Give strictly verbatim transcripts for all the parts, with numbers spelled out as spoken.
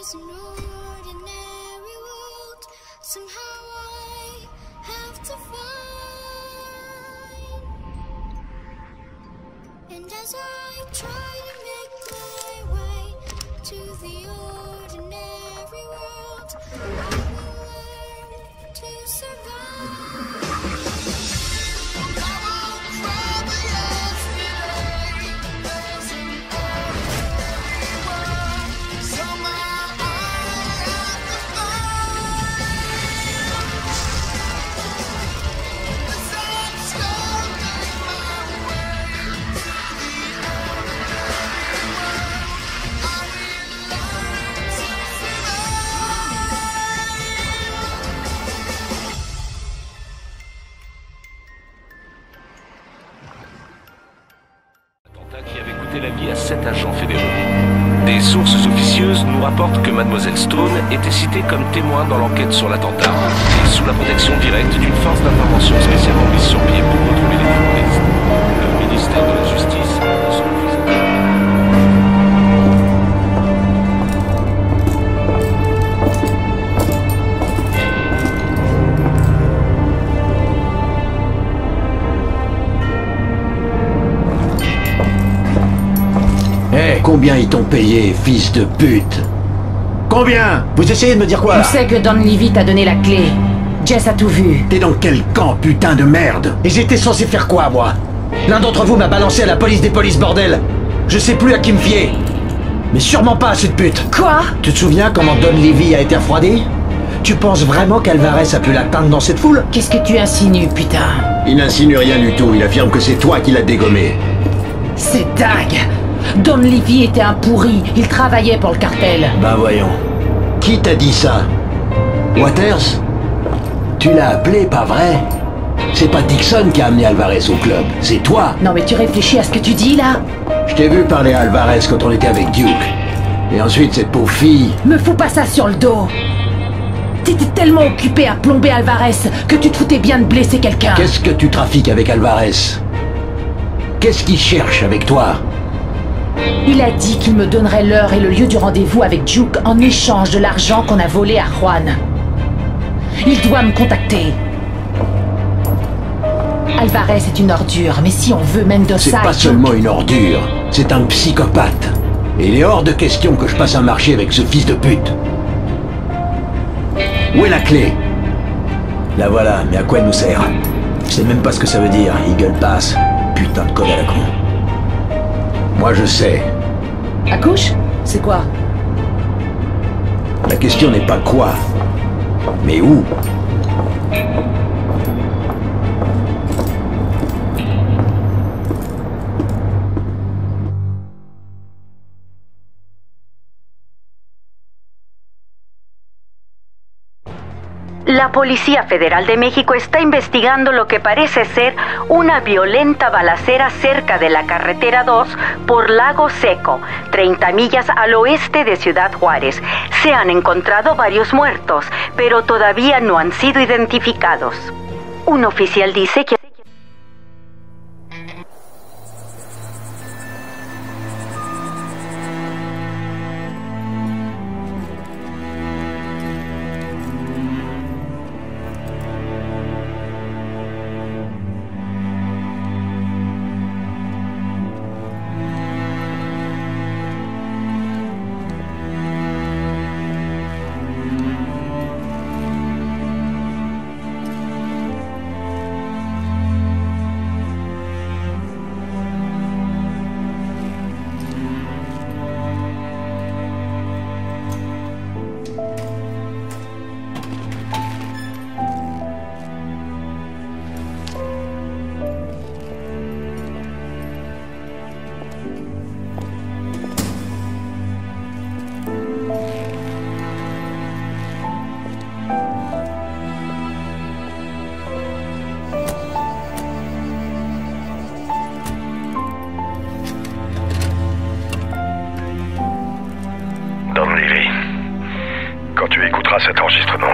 It's an ordinary world. Somehow I have to find. And as I try to make my way to the ordinary world, I will learn to survive. Qui avait coûté la vie à sept agents fédéraux. Des sources officieuses nous rapportent que Mademoiselle Stone était citée comme témoin dans l'enquête sur l'attentat et sous la protection directe d'une force d'intervention spécialement mise sur pied pour retrouver les terroristes. Le ministère de la Justice se refuse à... Hey, combien ils t'ont payé, fils de pute? Combien? Vous essayez de me dire quoi? On sait que Don Levy t'a donné la clé. Jess a tout vu. T'es dans quel camp, putain de merde? Et j'étais censé faire quoi, moi? L'un d'entre vous m'a balancé à la police des polices, bordel. Je sais plus à qui me fier. Mais sûrement pas à cette pute. Quoi? Tu te souviens comment Don Levy a été refroidi? Tu penses vraiment qu'Alvarez a pu l'atteindre dans cette foule? Qu'est-ce que tu insinues, putain? Il n'insinue rien du tout, il affirme que c'est toi qui l'as dégommé. C'est dingue! Don Levy était un pourri, il travaillait pour le cartel. Bah voyons. Qui t'a dit ça? Waters? Tu l'as appelé, pas vrai? C'est pas Dixon qui a amené Alvarez au club, c'est toi. Non mais tu réfléchis à ce que tu dis là? Je t'ai vu parler à Alvarez quand on était avec Duke. Et ensuite cette pauvre fille... Me fous pas ça sur le dos. T'étais tellement occupé à plomber Alvarez que tu te foutais bien de blesser quelqu'un. Qu'est-ce que tu trafiques avec Alvarez? Qu'est-ce qu'il cherche avec toi? Il a dit qu'il me donnerait l'heure et le lieu du rendez-vous avec Duke en échange de l'argent qu'on a volé à Juan. Il doit me contacter. Alvarez est une ordure, mais si on veut Mendoza... C'est pas seulement une ordure, c'est un psychopathe. Et il est hors de question que je passe un marché avec ce fils de pute. Où est la clé? La voilà, mais à quoi elle nous sert? Je sais même pas ce que ça veut dire, Eagle Pass. Putain de code à la con. Moi je sais. Accouche? C'est quoi? La question n'est pas quoi, mais où. La Policía Federal de México está investigando lo que parece ser una violenta balacera cerca de la carretera dos por Lago Seco, treinta millas al oeste de Ciudad Juárez. Se han encontrado varios muertos, pero todavía no han sido identificados. Un oficial dice que... Quand tu écouteras cet enregistrement,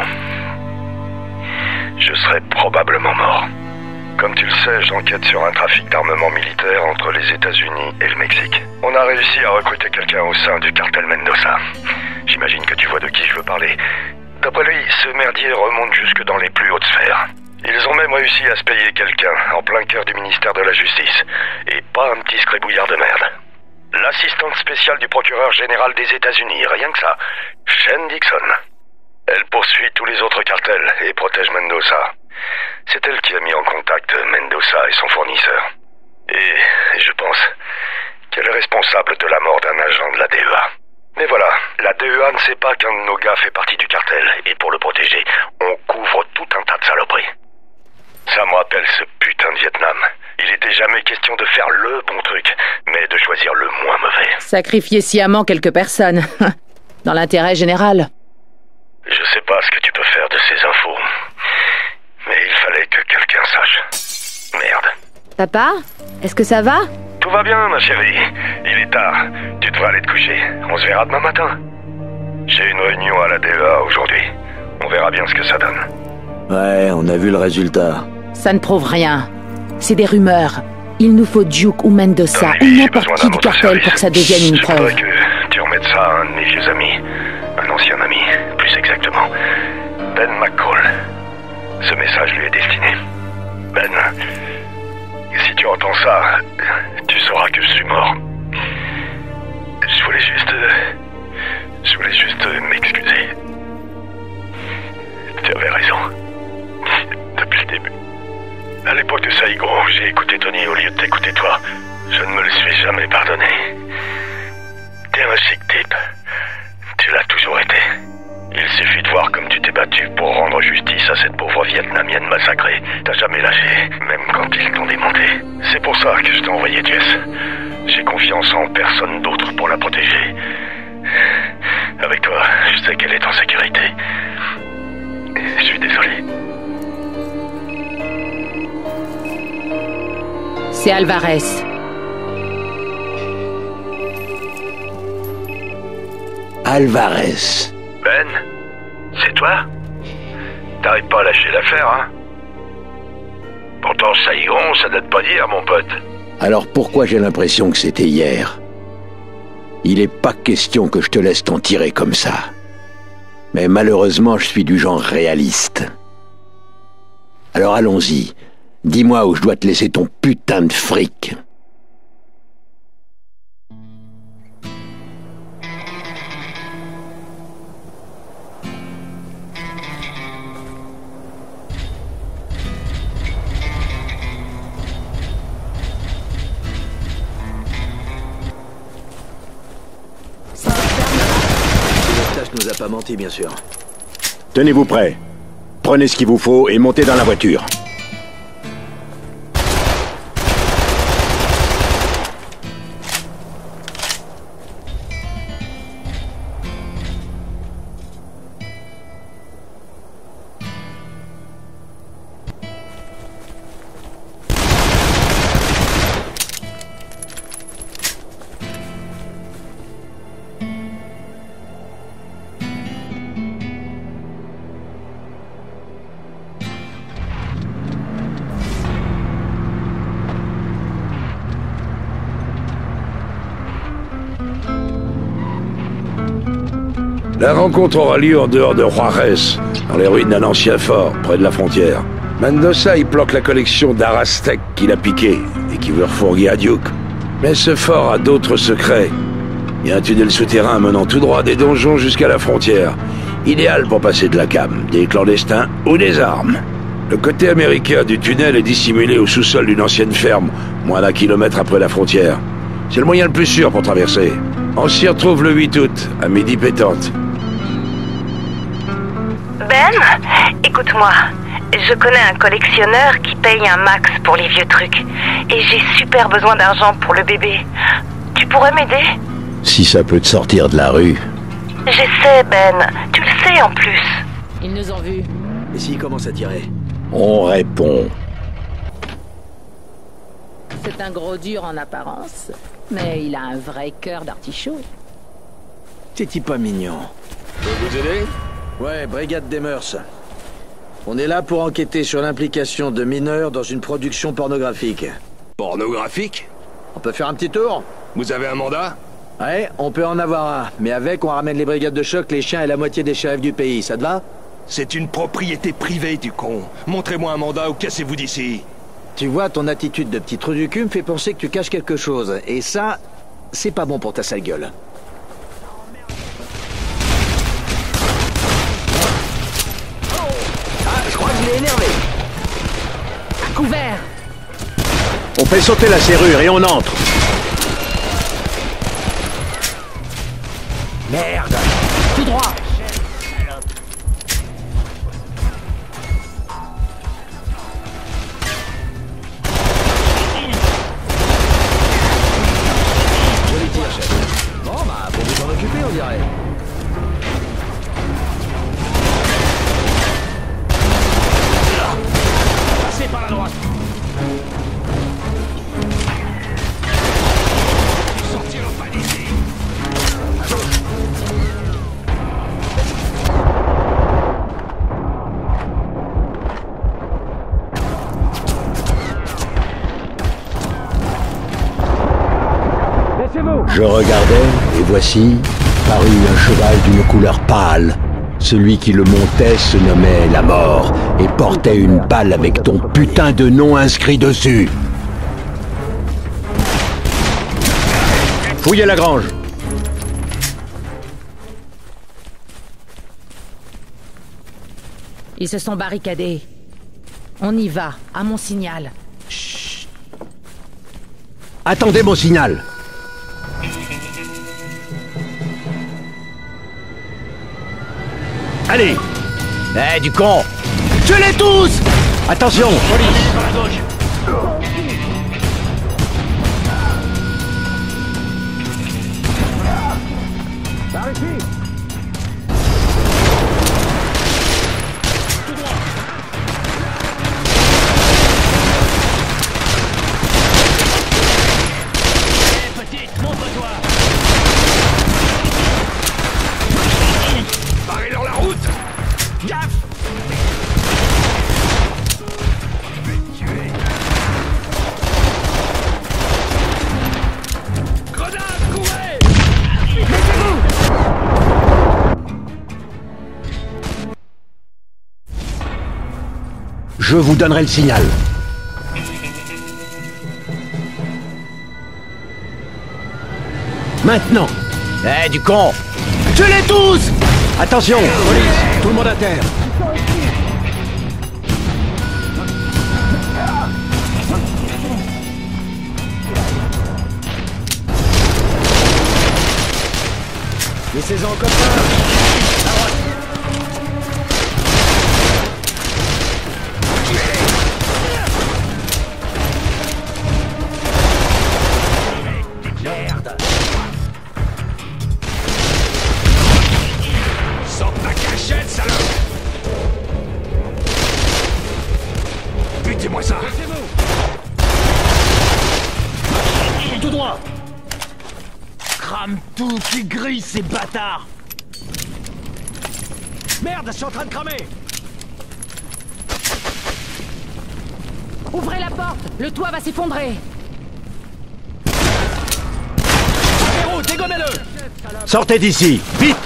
je serai probablement mort. Comme tu le sais, j'enquête sur un trafic d'armement militaire entre les États-Unis et le Mexique. On a réussi à recruter quelqu'un au sein du cartel Mendoza. J'imagine que tu vois de qui je veux parler. D'après lui, ce merdier remonte jusque dans les plus hautes sphères. Ils ont même réussi à se payer quelqu'un en plein cœur du ministère de la Justice. Et pas un petit scribouillard de merde. L'assistante spéciale du procureur général des États-Unis, rien que ça. Shane Dixon. Elle poursuit tous les autres cartels et protège Mendoza. C'est elle qui a mis en contact Mendoza et son fournisseur. Et je pense qu'elle est responsable de la mort d'un agent de la D E A. Mais voilà, la D E A ne sait pas qu'un de nos gars fait partie du cartel, et pour le protéger, on couvre tout un tas de saloperies. Ça me rappelle ce putain de Vietnam. Il était jamais question de faire le bon truc, mais de choisir le moins mauvais. Sacrifier sciemment quelques personnes, dans l'intérêt général. Je sais pas ce que tu peux faire de ces infos, mais il fallait que quelqu'un sache. Merde. Papa, est-ce que ça va? Tout va bien, ma chérie. Il est tard. Tu devrais aller te coucher. On se verra demain matin. J'ai une réunion à la D E A aujourd'hui. On verra bien ce que ça donne. Ouais, on a vu le résultat. Ça ne prouve rien. C'est des rumeurs. Il nous faut Duke ou Mendoza ou n'importe qui du cartel pour que ça devienne une preuve. Je voudrais que tu remettes ça à un de mes vieux amis. Un ancien ami, plus exactement. Ben McCall. Ce message lui est destiné. Ben, si tu entends ça, tu sauras que je suis mort. Je voulais juste... Je voulais juste m'excuser. Tu avais raison. Depuis le début. À l'époque de Saigon, j'ai écouté Tony au lieu de t'écouter toi. Je ne me le suis jamais pardonné. T'es un chic type. Tu l'as toujours été. Il suffit de voir comme tu t'es battu pour rendre justice à cette pauvre Vietnamienne massacrée. T'as jamais lâché, même quand ils t'ont démonté. C'est pour ça que je t'ai envoyé Jess. J'ai confiance en personne d'autre pour la protéger. Avec toi, je sais qu'elle est en sécurité. Je suis désolé. C'est Alvarez. Alvarez. Ben, c'est toi? T'arrives pas à lâcher l'affaire, hein? Pourtant, Saigon, ça date pas d'hier, mon pote. Alors pourquoi j'ai l'impression que c'était hier? Il est pas question que je te laisse t'en tirer comme ça. Mais malheureusement, je suis du genre réaliste. Alors allons-y. Dis-moi où je dois te laisser ton putain de fric. Nous a pas menti, bien sûr. Tenez-vous prêts. Prenez ce qu'il vous faut et montez dans la voiture. La rencontre aura lieu en dehors de Juarez, dans les ruines d'un ancien fort, près de la frontière. Mendoza y planque la collection d'art aztèque qu'il a piqué et qui veut refourguer à Duke. Mais ce fort a d'autres secrets. Il y a un tunnel souterrain menant tout droit des donjons jusqu'à la frontière. Idéal pour passer de la cam, des clandestins ou des armes. Le côté américain du tunnel est dissimulé au sous-sol d'une ancienne ferme, moins d'un kilomètre après la frontière. C'est le moyen le plus sûr pour traverser. On s'y retrouve le huit août, à midi pétante. Ben, écoute-moi. Je connais un collectionneur qui paye un max pour les vieux trucs. Et j'ai super besoin d'argent pour le bébé. Tu pourrais m'aider? Si ça peut te sortir de la rue. J'essaie, Ben. Tu le sais en plus. Ils nous ont vus. Et s'il commence à tirer? On répond. C'est un gros dur en apparence, mais il a un vrai cœur d'artichaut. T'es-tu pas mignon? Je peux vous aider? Ouais, brigade des mœurs. On est là pour enquêter sur l'implication de mineurs dans une production pornographique. Pornographique? On peut faire un petit tour? Vous avez un mandat? Ouais, on peut en avoir un. Mais avec, on ramène les brigades de choc, les chiens et la moitié des shérifs du pays. Ça te va? C'est une propriété privée, du con. Montrez-moi un mandat ou cassez-vous d'ici. Tu vois, ton attitude de petit trou du cul me fait penser que tu caches quelque chose. Et ça, c'est pas bon pour ta sale gueule. Ah, je crois que je l'ai énervé. À couvert. On fait sauter la serrure et on entre. Merde! Tout droit. Joli tir, chef. Bon, bah, faut vous en occuper, on dirait. Passez par la droite. Sortir pas d'ici. À gauche. Je regardais, et voici, parut un cheval d'une couleur pâle. Celui qui le montait se nommait la mort, et portait une balle avec ton putain de nom inscrit dessus. Fouillez la grange. Ils se sont barricadés. On y va, à mon signal. Attendez mon signal. Allez. Eh, du con. Tuez-les tous. Attention, police. Par la gauche. Par ici. Petite, montre-toi. Barrez dans la route. Gaffe. Je vais te tuer. Grenade, courez. Je vous donnerai le signal. Maintenant. Eh, du con. Tuez-les tous. Attention, police. Tout le monde à terre. Laissez-en comme ça. À droite. Merde. Sors ta cachette, salope. Butez-moi ça. Tout droit. Crame tout, qui grille ces bâtards. Merde, je suis en train de cramer. Ouvrez la porte. Le toit va s'effondrer. Héros, dégommez-le. Sortez d'ici, vite.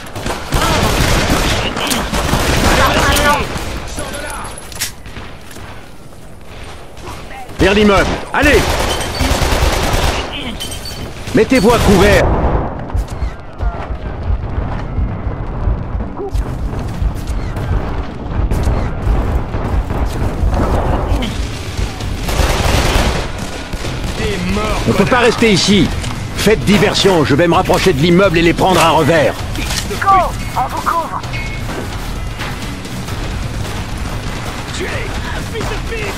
Vers l'immeuble, allez. Mettez-vous à couvert. On peut pas rester ici. Faites diversion, je vais me rapprocher de l'immeuble et les prendre à revers. Go, on vous couvre. Tuez. Fils de pute.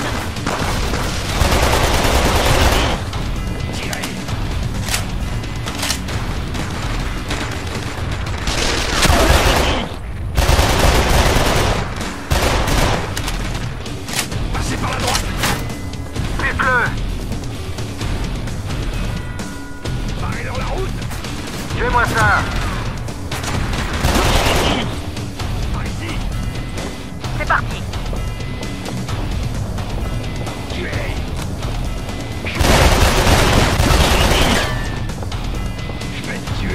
Tirez. Passez par la droite. Bute-le. Barrez dans la route. Tuez-moi ça. Par ici. C'est parti. Tuez. Je vais te tuer.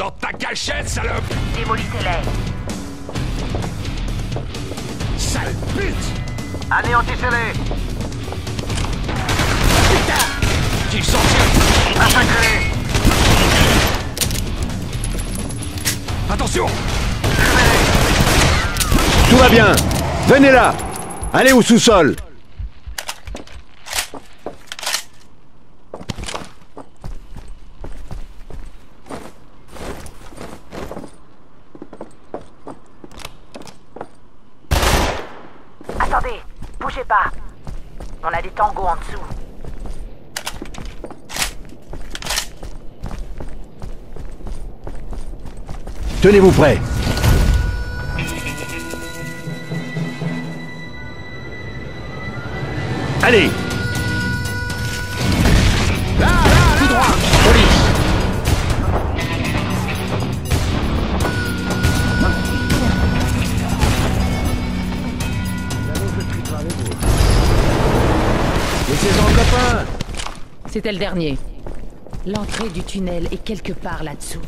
Sors ta cachette, salope! Démolissez-les. Sale pute! Anéantissez-les! Qui s'en tire? Massacrez-les! Attention! Tout va bien. Venez là. Allez au sous-sol. Attendez, bougez pas. On a des tangos en dessous. Tenez-vous prêts. Allez. Là, là, là! Tout droit! Police! Laissez-en, copain! C'était le dernier. L'entrée du tunnel est quelque part là-dessous.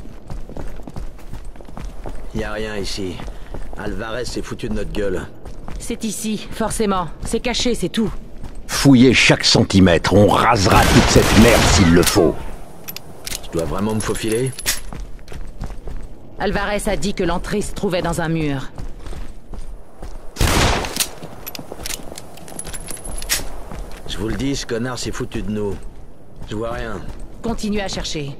Y a rien ici. Alvarez s'est foutu de notre gueule. C'est ici, forcément. C'est caché, c'est tout. Fouillez chaque centimètre. On rasera toute cette merde s'il le faut. Je dois vraiment me faufiler? Alvarez a dit que l'entrée se trouvait dans un mur. Je vous le dis, ce connard s'est foutu de nous. Je vois rien. Continuez à chercher.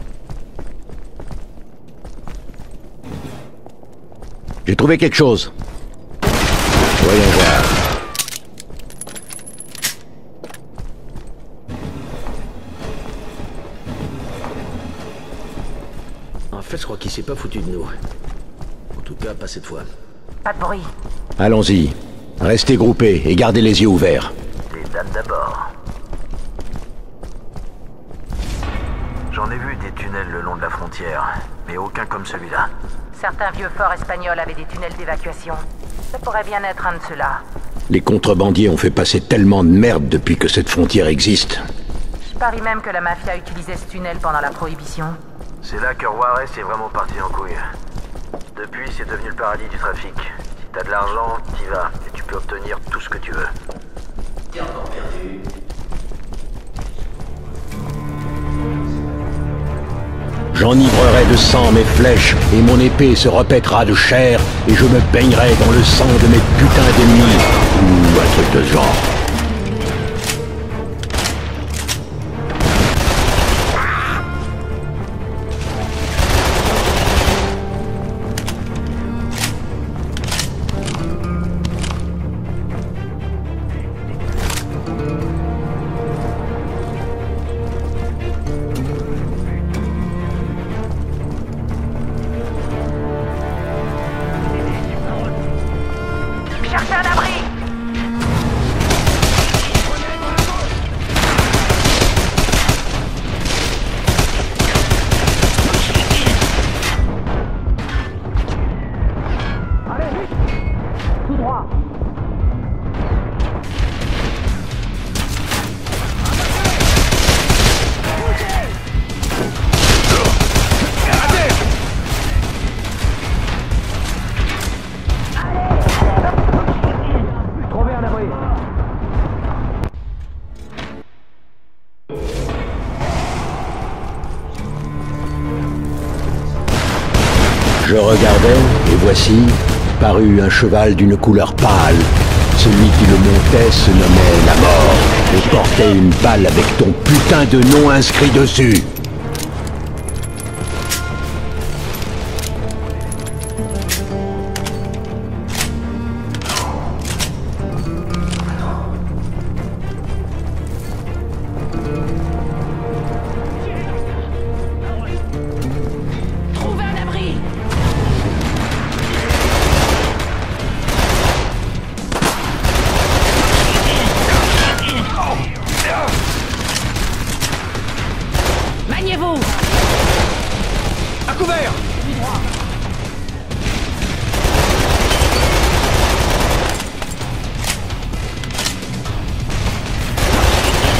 J'ai trouvé quelque chose. Voyons voir. En fait, je crois qu'il s'est pas foutu de nous. En tout cas, pas cette fois. Pas de bruit. Allons-y. Restez groupés et gardez les yeux ouverts. Les dames d'abord. J'en ai vu des tunnels le long de la frontière, mais aucun comme celui-là. Certains vieux forts espagnols avaient des tunnels d'évacuation. Ça pourrait bien être un de ceux-là. Les contrebandiers ont fait passer tellement de merde depuis que cette frontière existe. Je parie même que la mafia utilisait ce tunnel pendant la Prohibition. C'est là que Juarez est vraiment parti en couille. Depuis, c'est devenu le paradis du trafic. Si t'as de l'argent, t'y vas, et tu peux obtenir tout ce que tu veux. T'es encore perdu. J'enivrerai de sang mes flèches, et mon épée se repaîtra de chair, et je me baignerai dans le sang de mes putains d'ennemis. Ou un truc de ce genre. Cherchez un abri! Allez, vite! Tout droit! Je regardais, et voici, parut un cheval d'une couleur pâle. Celui qui le montait se nommait la mort, et portait une balle avec ton putain de nom inscrit dessus. Trouvez un abri! Maniez-vous! À couvert!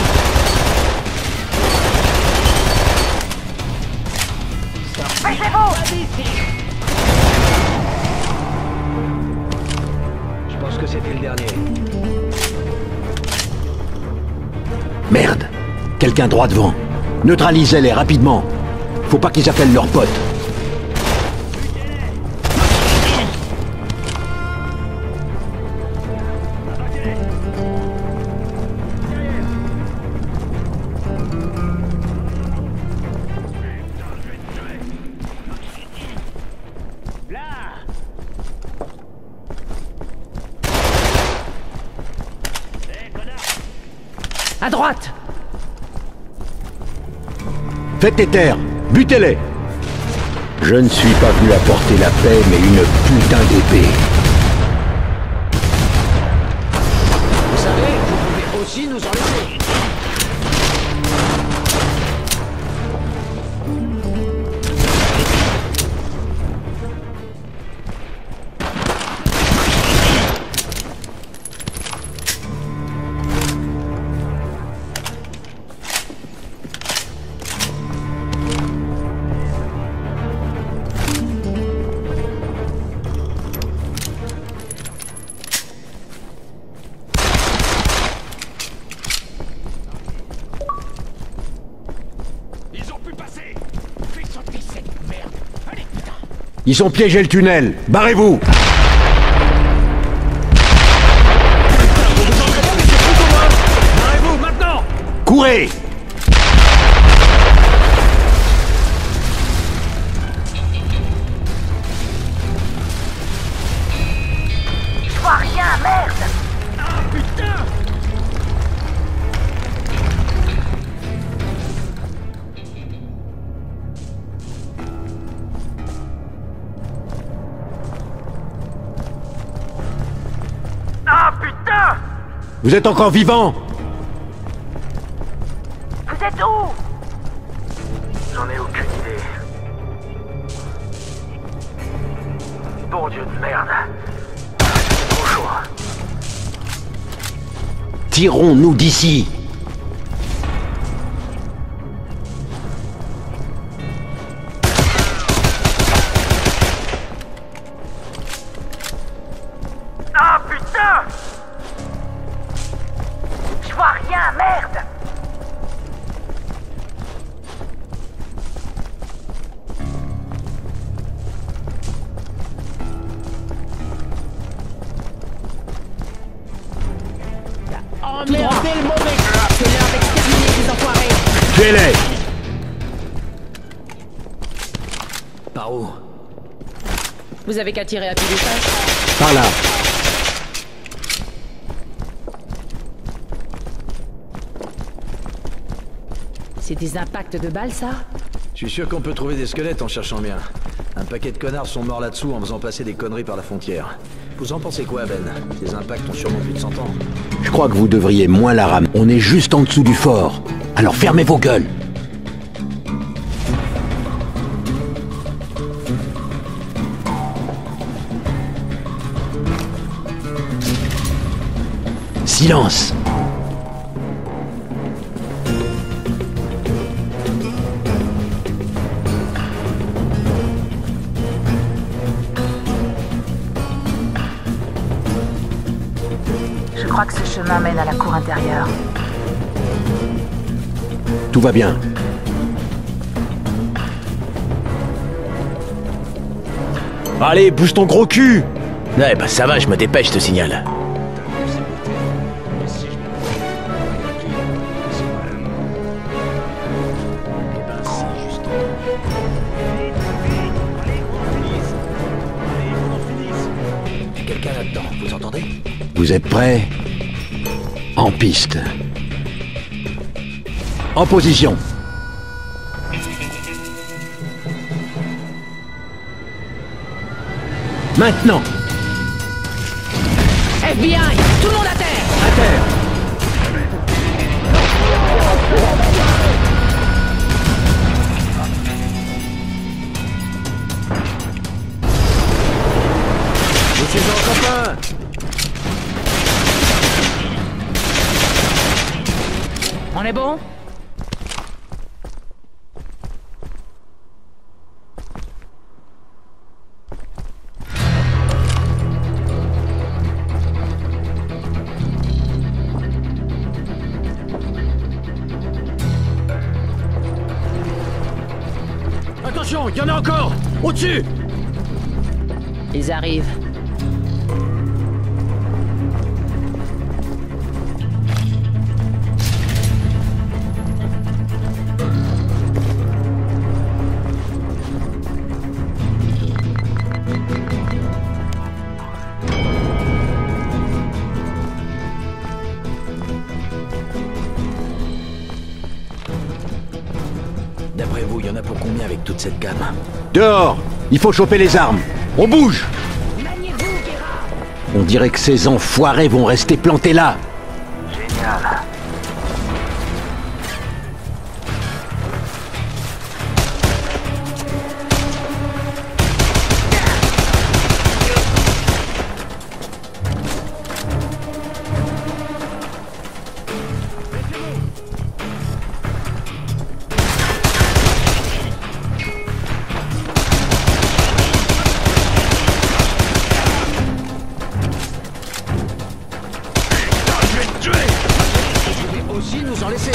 Baissez-vous! Je pense que c'était le dernier. Merde. Quelqu'un droit devant. Neutralisez-les rapidement. Faut pas qu'ils appellent leurs potes. À droite! Faites tes terres. Butez-les. Je ne suis pas venu apporter la paix, mais une putain d'épée. Vous savez, vous pouvez aussi nous en laisser. Ils ont piégé le tunnel. Barrez-vous. Barrez-vous maintenant. Courez. Je vois rien, merde! Ah putain. Ah putain! Vous êtes encore vivant. Vous êtes où? J'en ai aucune idée. Bon Dieu de merde. C'est trop chaud. Tirons-nous d'ici. Ah putain! Je vois rien, merde! Tout droit. Le mauvais. C'est l'heure d'exterminer les enfoirés. Tuez-les. Par où? Vous avez qu'à tirer à pied d'étage. Par là. C'est des impacts de balles, ça? Je suis sûr qu'on peut trouver des squelettes en cherchant bien. Un paquet de connards sont morts là-dessous en faisant passer des conneries par la frontière. Vous en pensez quoi, Ben? Ces impacts ont sûrement plus de cent ans. Je crois que vous devriez moins la rame. On est juste en dessous du fort. Alors fermez vos gueules. Silence. Je crois que ce chemin mène à la cour intérieure. Tout va bien. Allez, bouge ton gros cul. Ouais, bah ça va, je me dépêche, je te signale. Quelqu'un là-dedans, vous entendez? Vous êtes prêts? En piste. En position. Maintenant. F B I, tout le monde à terre! À terre. Laissez-en, copain! On est bon? Attention, il y en a encore! Au-dessus! Ils arrivent. D'après vous, il y en a pour combien avec toute cette gamme? Dehors! Il faut choper les armes! On bouge! On dirait que ces enfoirés vont rester plantés là! Génial. Aussi nous en laisser.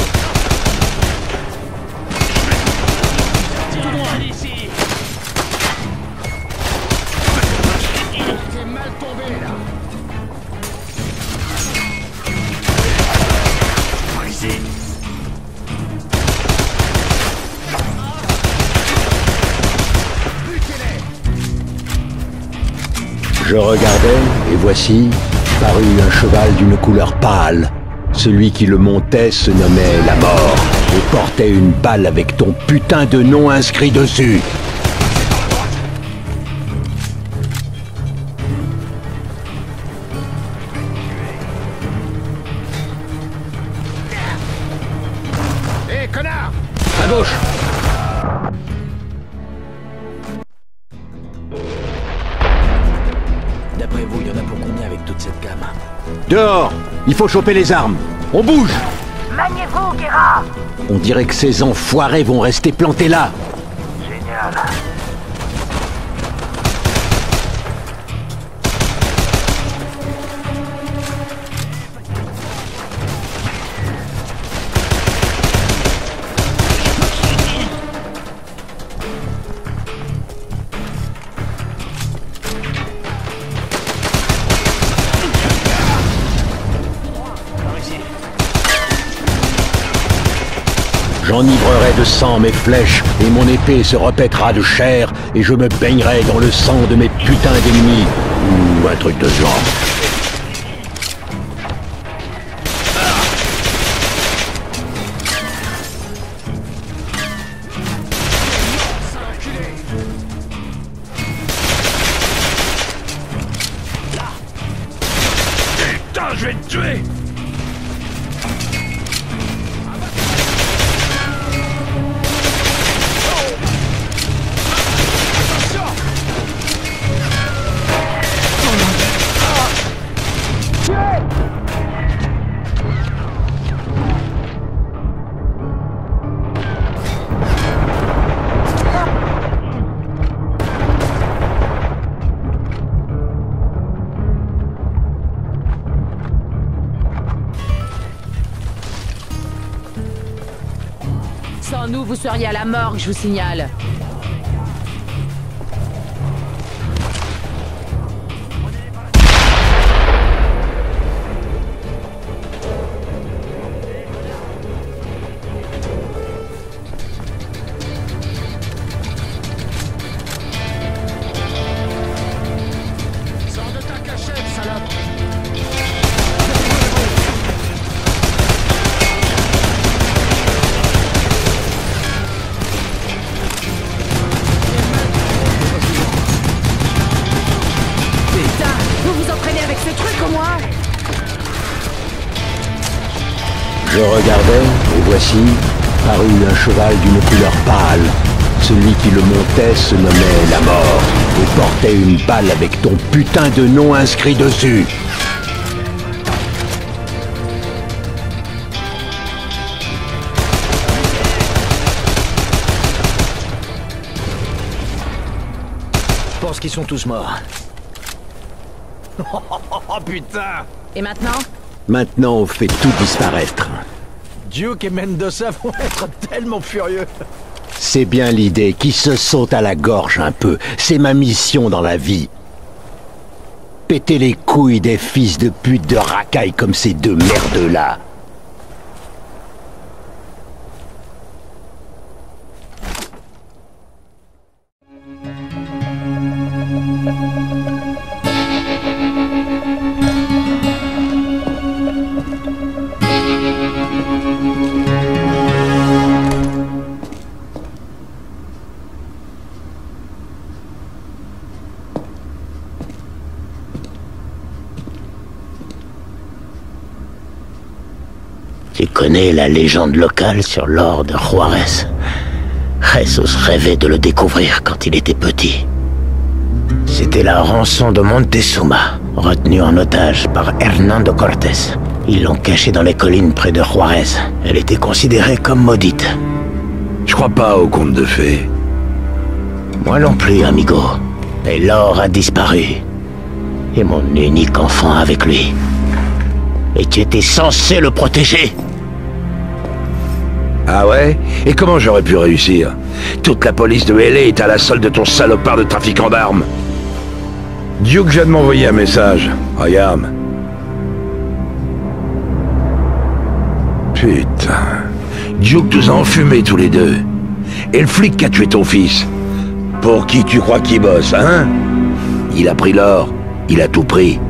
T'es mal tombé là. Par ici. Je regardais, et voici, parut un cheval d'une couleur pâle. Celui qui le montait se nommait la mort, et portait une balle avec ton putain de nom inscrit dessus. Hé, hey, connard! À gauche! D'après vous, il y en a pour combien avec toute cette gamme? Dehors! Il faut choper les armes! On bouge! Maniez-vous, Guerra! On dirait que ces enfoirés vont rester plantés là! Génial. J'enivrerai de sang mes flèches, et mon épée se repaîtra de chair, et je me baignerai dans le sang de mes putains d'ennemis. Ou un truc de ce genre. Putain, je vais te tuer! Sans nous, vous seriez à la morgue, je vous signale. Sors de ta cachette, salope! Je regardais, et voici, parut un cheval d'une couleur pâle. Celui qui le montait se nommait la mort, et portait une balle avec ton putain de nom inscrit dessus. Je pense qu'ils sont tous morts. Oh putain! Et maintenant? Maintenant, on fait tout disparaître. Duke et Mendoza vont être tellement furieux. C'est bien l'idée qui se saute à la gorge un peu. C'est ma mission dans la vie. Péter les couilles des fils de pute de racailles comme ces deux merdes-là. Tu connais la légende locale sur l'or de Juarez? Jesus rêvait de le découvrir quand il était petit. C'était la rançon de Montezuma, retenue en otage par Hernando Cortés. Ils l'ont cachée dans les collines près de Juarez. Elle était considérée comme maudite. Je crois pas au conte de fées. Moi non plus, amigo. Et l'or a disparu. Et mon unique enfant avec lui. Et tu étais censé le protéger. Ah ouais? Et comment j'aurais pu réussir? Toute la police de L A est à la solde de ton salopard de trafiquant d'armes. Duke vient de m'envoyer un message. Regarde. Putain. Duke nous a enfumés tous les deux. Et le flic qui a tué ton fils. Pour qui tu crois qu'il bosse, hein? Il a pris l'or. Il a tout pris.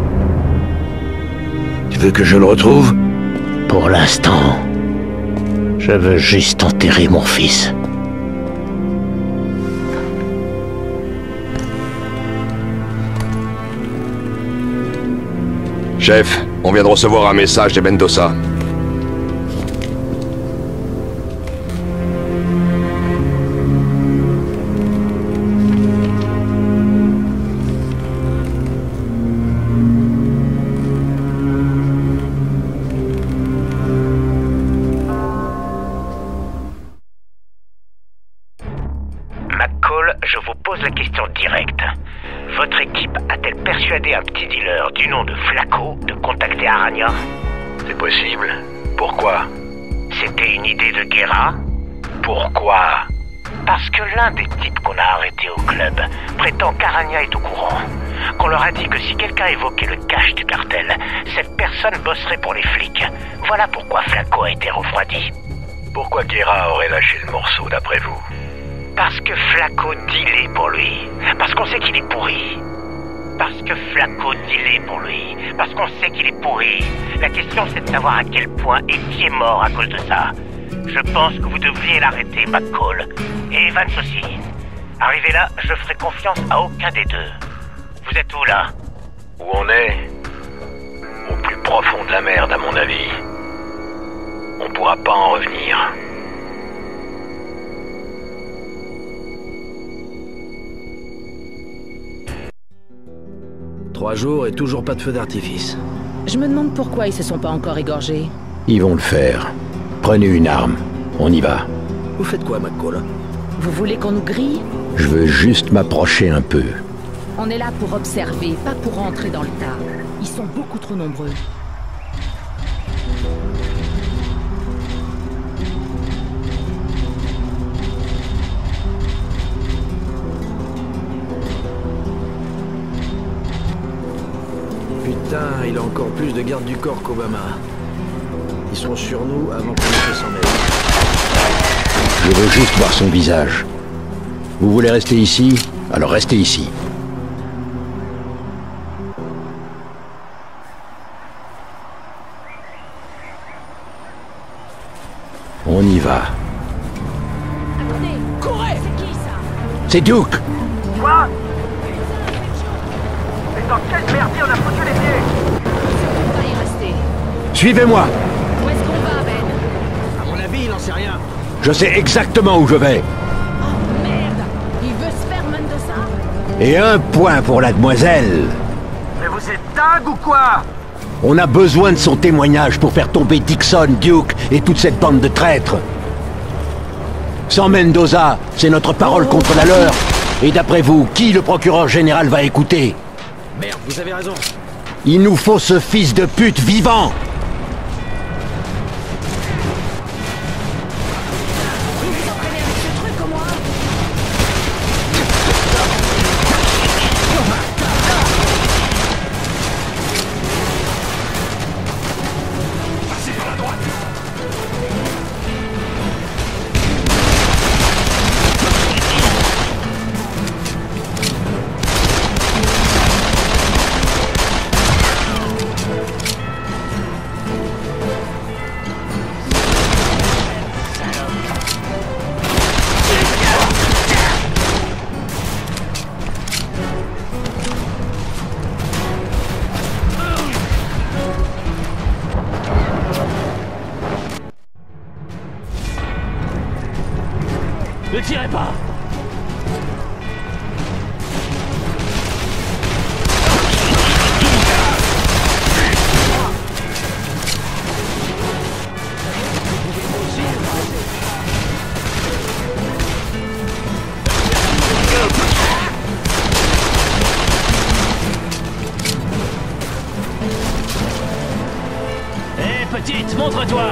Tu veux que je le retrouve? Pour l'instant, je veux juste enterrer mon fils. Chef, on vient de recevoir un message de Mendoza. Je vous pose la question directe. Votre équipe a-t-elle persuadé un petit dealer du nom de Flaco de contacter Aranya? C'est possible. Pourquoi? C'était une idée de Guerra? Pourquoi? Parce que l'un des types qu'on a arrêtés au club prétend qu'Aranya est au courant. Qu'on leur a dit que si quelqu'un évoquait le cash du cartel, cette personne bosserait pour les flics. Voilà pourquoi Flaco a été refroidi. Pourquoi Guerra aurait lâché le morceau d'après vous? Parce que Flaco dealait pour lui. Parce qu'on sait qu'il est pourri. Parce que Flaco dealait pour lui. Parce qu'on sait qu'il est pourri. La question, c'est de savoir à quel point et qui est mort à cause de ça. Je pense que vous devriez l'arrêter, McCall. Et Evans aussi. Arrivé là, je ferai confiance à aucun des deux. Vous êtes où, là? Où on est? Au plus profond de la merde, à mon avis. On pourra pas en revenir. Trois jours et toujours pas de feu d'artifice. Je me demande pourquoi ils se sont pas encore égorgés. Ils vont le faire. Prenez une arme. On y va. Vous faites quoi, McCall? Vous voulez qu'on nous grille? Je veux juste m'approcher un peu. On est là pour observer, pas pour rentrer dans le tas. Ils sont beaucoup trop nombreux. Putain, il a encore plus de gardes du corps qu'Obama. Ils sont sur nous avant qu'on puisse s'en mettre. Je veux juste voir son visage. Vous voulez rester ici? Alors restez ici. On y va. Attendez, courez! C'est qui ça? C'est Duke! Quoi? Mais dans quelle merde on a foutu les pieds? On va y rester. Suivez-moi! Où est-ce qu'on va, Ben? À mon avis, il en sait rien. Je sais exactement où je vais. Oh merde! Il veut se faire Mendoza? Et un point pour la demoiselle. Mais vous êtes dingue ou quoi? On a besoin de son témoignage pour faire tomber Dixon, Duke et toute cette bande de traîtres. Sans Mendoza, c'est notre parole contre la leur. Et d'après vous, qui le procureur général va écouter? Merde, vous avez raison. Il nous faut ce fils de pute vivant. Vous vous entraînez avec ce Ne tirez pas! Hé, petite, montre-toi!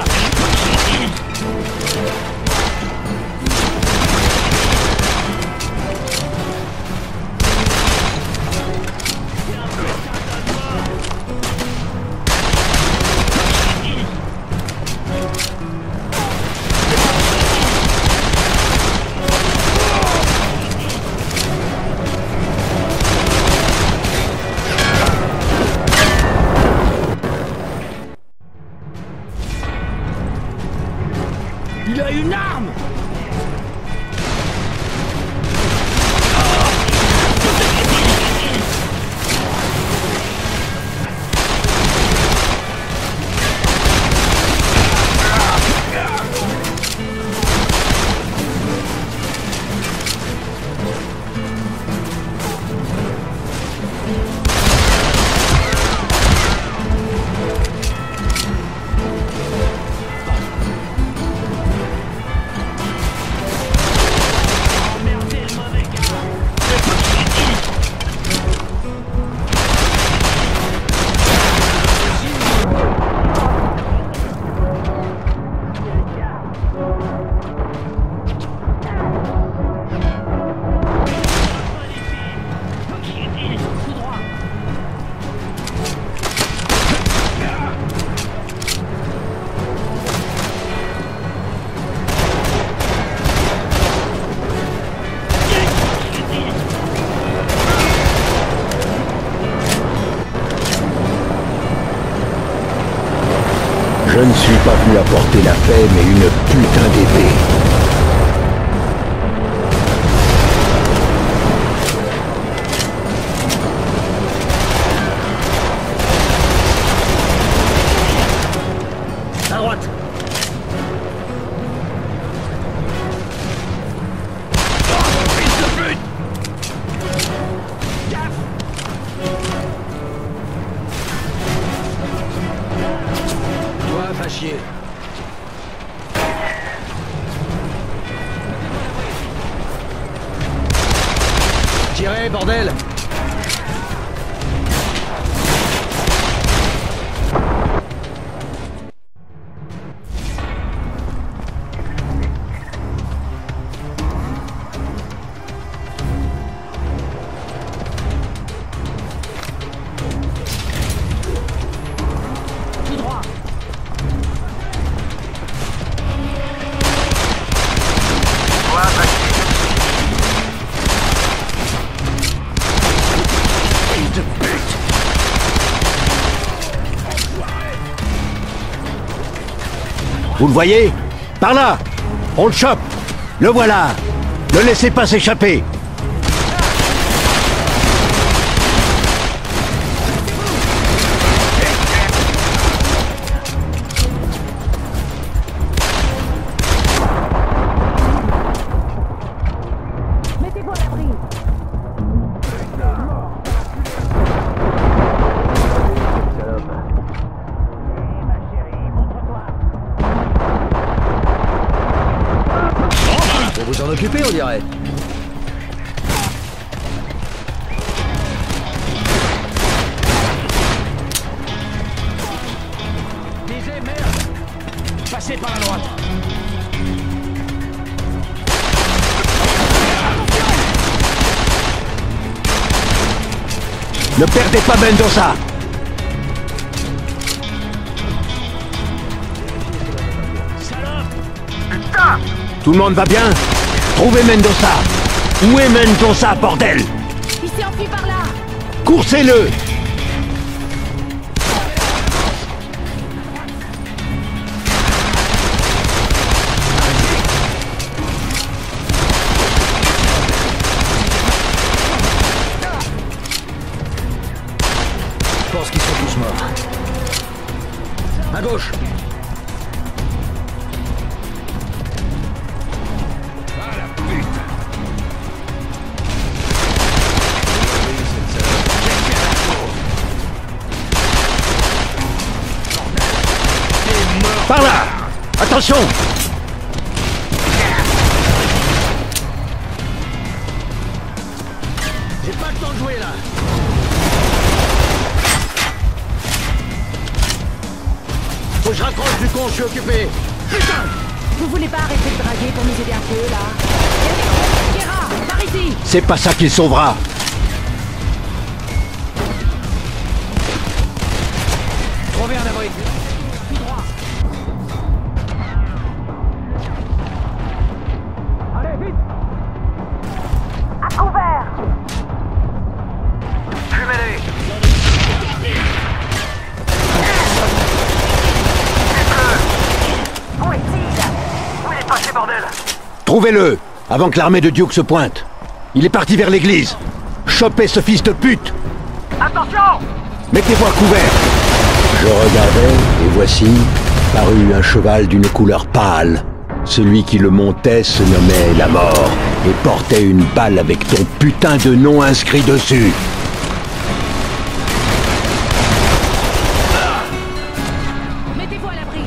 Il a une arme! Je ne suis pas venu apporter la paix, mais une putain d'épée. À droite! Oh, fils de pute! Gaffe! Toi, va chier. Tirez, bordel! Tout droit! Toi, va chier. Fils de pute! Vous le voyez? Par là! On le chope! Le voilà! Ne laissez pas s'échapper! Mettez-vous à l'abri. Pour vous en occuper, on dirait. Visez, merde! Passez par la droite! Ne perdez pas Mendoza! Putain! Tout le monde va bien? Trouvez Mendoza! Où est Mendoza, bordel? Il s'est enfui par là. Coursez-le! Je pense qu'ils sont tous morts. À gauche! Ah la Attention! J'ai pas le temps de jouer là. Faut que je raccroche du con, je suis occupé. Putain! Vous voulez pas arrêter de draguer pour nous aider un peu, là? Kera, par ici! C'est pas ça qui le sauvera! Trouvez un abri. Tout droit. Allez, vite! À couvert! Fumez-les! Où est-il? Où il est passé, bordel? Trouvez-le, avant que l'armée de Duke se pointe. Il est parti vers l'église. Chopez ce fils de pute! Attention! Mettez-vous à couvert! Je regardais, et voici, parut un cheval d'une couleur pâle. Celui qui le montait se nommait la mort, et portait une balle avec ton putain de nom inscrit dessus. Mettez-vous à l'abri!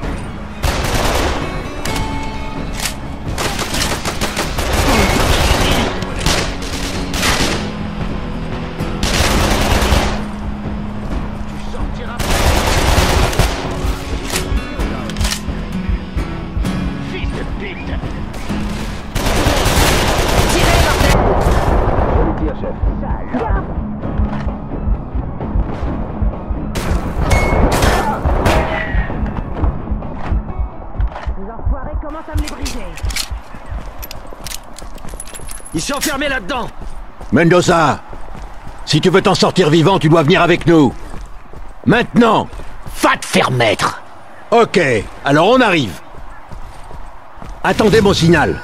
Il s'est enfermé là-dedans. Mendoza, si tu veux t'en sortir vivant, tu dois venir avec nous. Maintenant, va te faire mettre. Ok, alors on arrive. Attendez mon signal.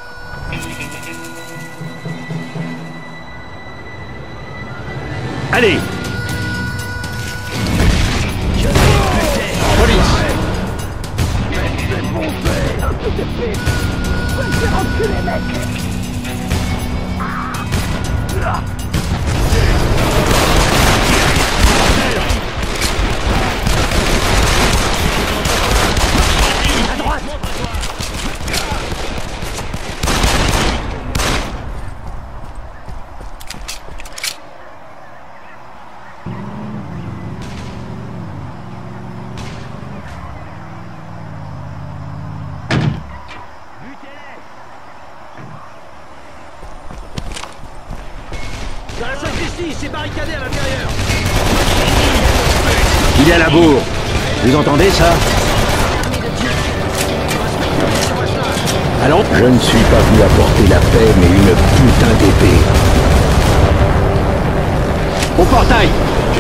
Allez. Police. À droite. Il y a la chose ici, c'est barricadé à l'intérieur. Il est à la bourre. Vous entendez ça? Alors, je ne suis pas venu apporter la paix, mais une putain d'épée. Au portail!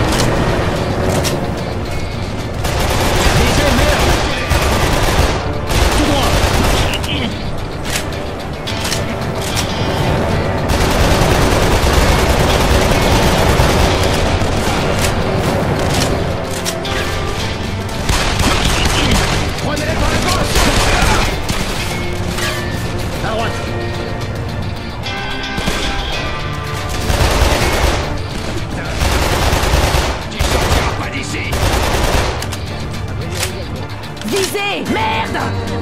Visez! Merde!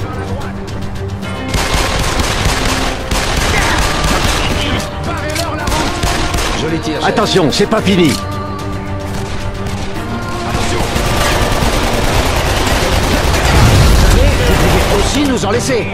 Joli tir. Attention, c'est pas fini. Vous aussi nous en laisser.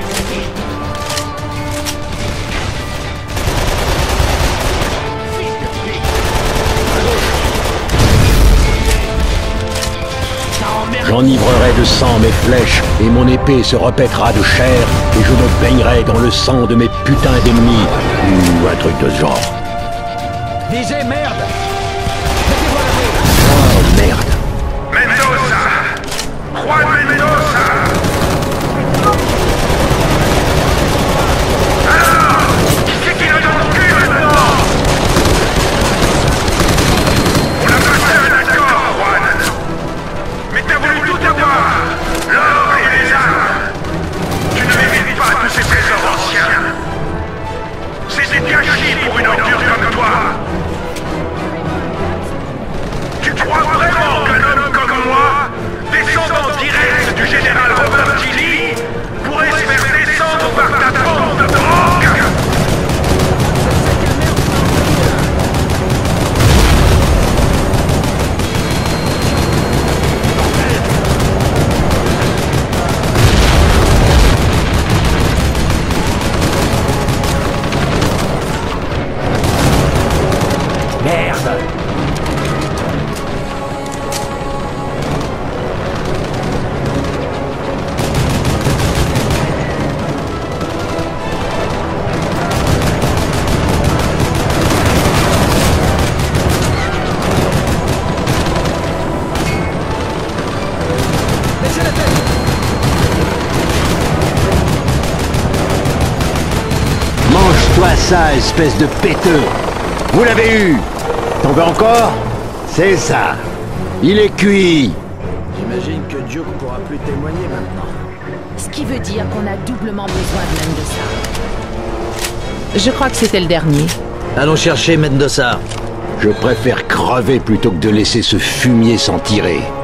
J'enivrerai de sang mes flèches, et mon épée se repaîtra de chair, et je me baignerai dans le sang de mes putains d'ennemis, ou un truc de ce genre. Visez, merde! Oh, merde. Mendoza! Juan Mendoza! Alors, c'est qui le donne cul maintenant? On a passé un accord, Juan! Mais t'as voulu tout avoir! L'or et les armes! Tu ne mérites pas tous ces trésors anciens! C'est du gâchis pour une ordure comme toi! Tu crois vraiment qu'un homme comme moi, descendant direct du général Robert, Reçois ça, espèce de péteux. Vous l'avez eu. T'en veux encore? C'est ça. Il est cuit. J'imagine que Duke pourra plus témoigner maintenant. Ce qui veut dire qu'on a doublement besoin de Mendoza. Je crois que c'était le dernier. Allons chercher Mendoza. Je préfère crever plutôt que de laisser ce fumier s'en tirer.